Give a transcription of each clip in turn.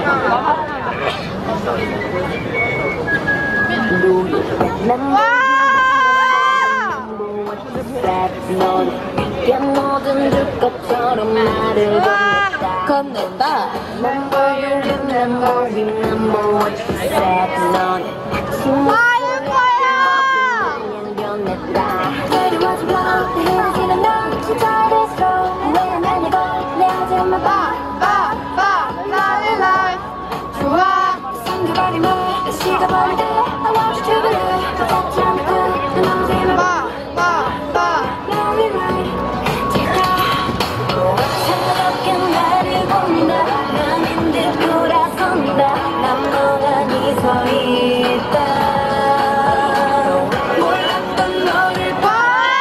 모든 줄 것처럼 나를 건넨다. Number you remember what you said. 넌 아유 거야. 변했다. 내려와지 마. 헤어지는 넌 잘했어. 왜난 이걸 내 하지만 봐 나의 life 좋아. 생겨버리면 식어버릴 때 I want you to believe. 닿지 않고 내 맘대로 봐 나의 life. 새롭게 나를 본다. 나는 돌아선다. 난 멍하니 서 있다. 몰랐던 너를 봐.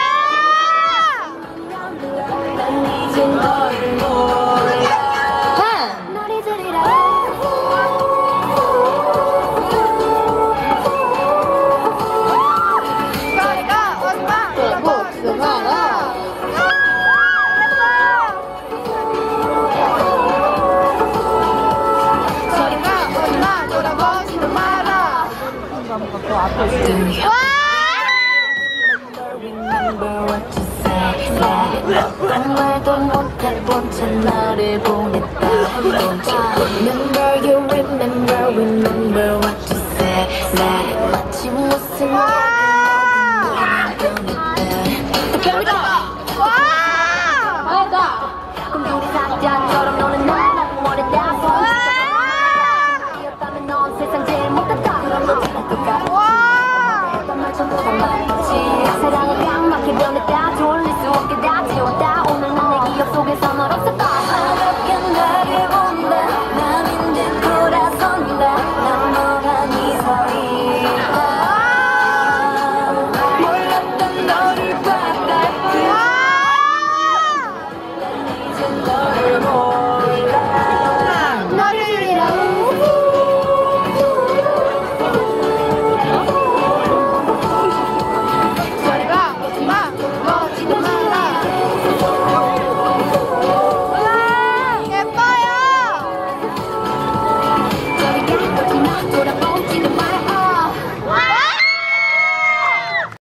난 이제 너를 몰라. 널 잊으리라. 거리가 오지마. 복숭아가 아무 말도 못해 본채 나를 보냈다.